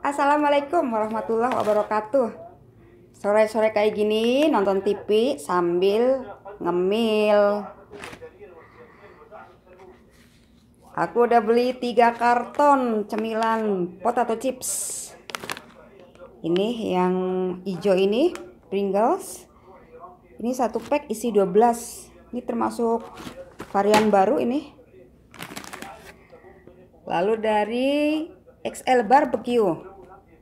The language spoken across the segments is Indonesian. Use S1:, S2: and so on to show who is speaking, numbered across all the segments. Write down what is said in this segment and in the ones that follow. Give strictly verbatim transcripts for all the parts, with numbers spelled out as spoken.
S1: Assalamualaikum warahmatullahi wabarakatuh. Sore-sore kayak gini nonton T V sambil ngemil. Aku udah beli tiga karton cemilan potato chips. Ini yang hijau ini Pringles. Ini satu pack isi dua belas. Ini termasuk varian baru ini. Lalu dari X L Barbecue.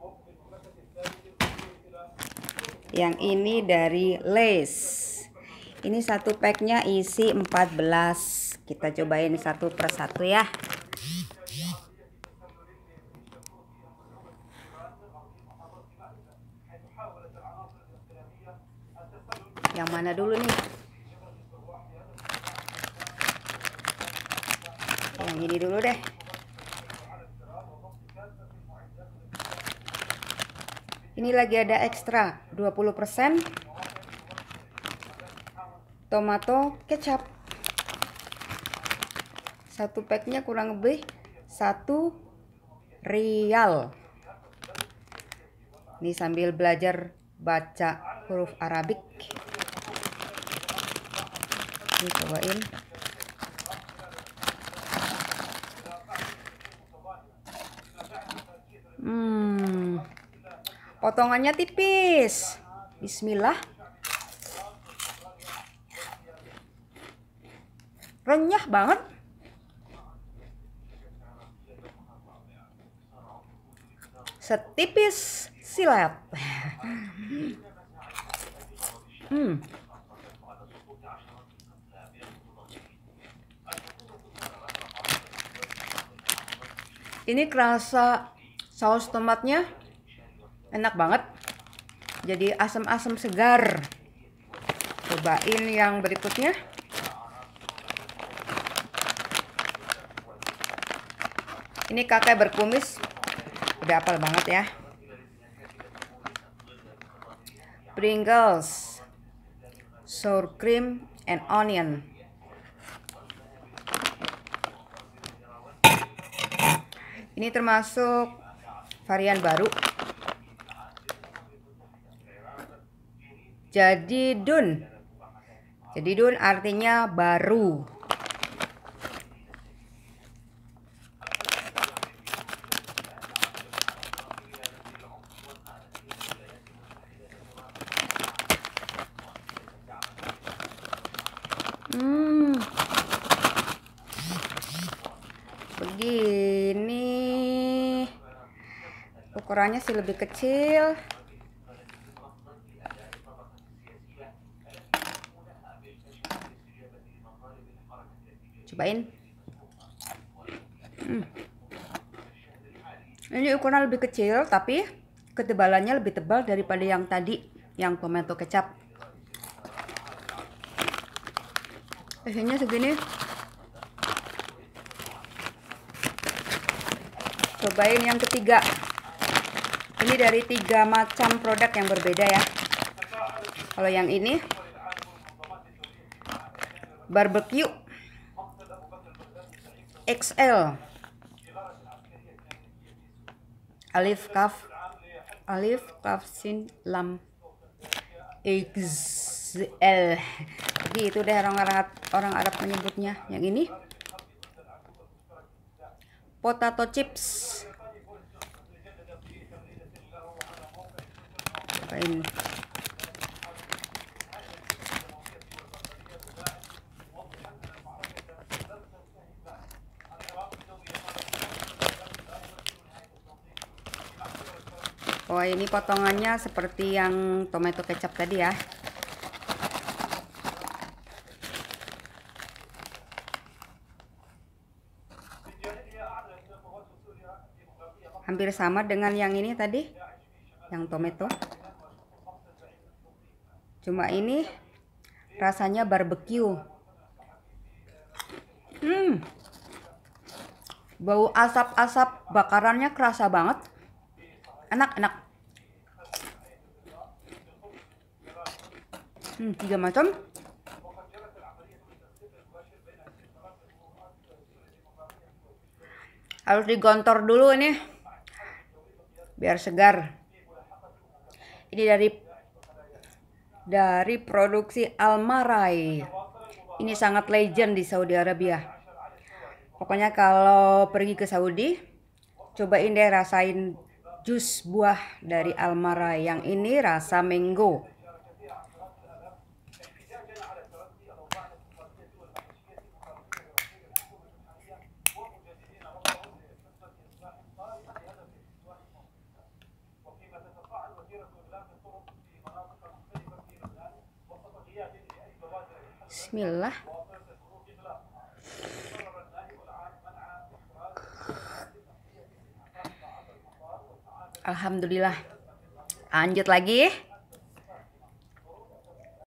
S1: Yang ini dari Lay's. Ini satu packnya isi empat belas. Kita cobain satu per satu ya. Yang mana dulu nih? Yang ini dulu deh. Ini lagi ada ekstra dua puluh persen tomato kecap. Satu packnya kurang lebih satu rial. Ini sambil belajar baca huruf Arabik. Ini cobain. Hmm, potongannya tipis. Bismillah. Renyah banget. Setipis silet. Hmm. Ini kerasa saus tomatnya enak banget. Jadi asam-asam segar. Cobain yang berikutnya. Ini kakek berkumis. Udah hafal banget ya. Pringles, sour cream and onion. Ini termasuk varian baru. Jadi dun. Jadi dun artinya baru. Hmm. Begini. Ukurannya sih lebih kecil. Cobain. Hmm. Ini ukuran lebih kecil tapi ketebalannya lebih tebal daripada yang tadi, yang tomato kecap. Isinya segini. Cobain yang ketiga. Ini dari tiga macam produk yang berbeda ya. Kalau yang ini barbecue X L. Alif kaf Alif kaf sin lam X L. Gitu deh orang-orang orang Arab menyebutnya. Yang ini potato chips. Cobain. Oh, ini potongannya seperti yang tomato kecap tadi ya. Hampir sama dengan yang ini tadi, yang tomato. Cuma ini rasanya barbecue. Hmm. Bau asap-asap bakarannya kerasa banget. Enak-enak. Hmm, tiga macam. Harus digontor dulu ini biar segar. Ini dari dari produksi Almarai. Ini sangat legend di Saudi Arabia. Pokoknya kalau pergi ke Saudi, cobain deh rasain jus buah dari Almarai. Yang ini rasa mango. Bismillah. Alhamdulillah. Lanjut lagi.